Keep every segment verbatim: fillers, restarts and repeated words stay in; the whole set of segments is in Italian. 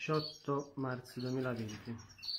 diciotto marzo duemilaventi.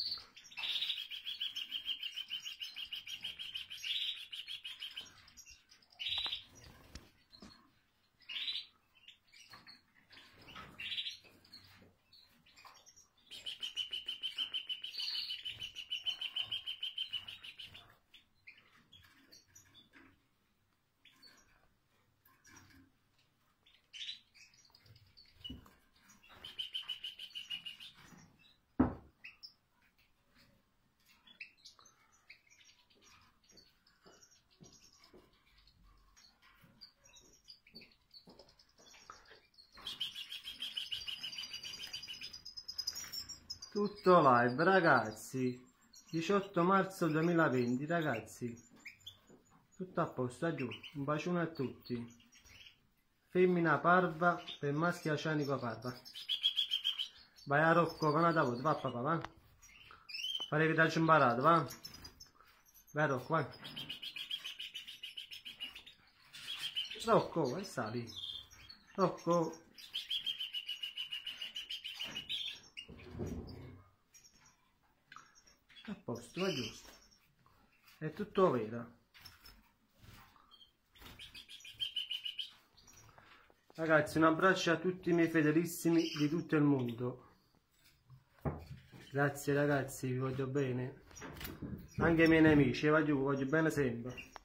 Tutto live, ragazzi. diciotto marzo duemilaventi, ragazzi. Tutto a posto, giù. Un bacione a tutti. Femmina parva per maschio oceanico parva. Vai a Rocco, va da voto, va papà, va. Fare che dacci imparato, va. Vai a Rocco, vai. Rocco, vai sali. Rocco. A posto, va giusto. È tutto vero. Ragazzi, un abbraccio a tutti i miei fedelissimi di tutto il mondo. Grazie ragazzi, vi voglio bene. Anche i miei nemici, va giù, vi voglio bene sempre.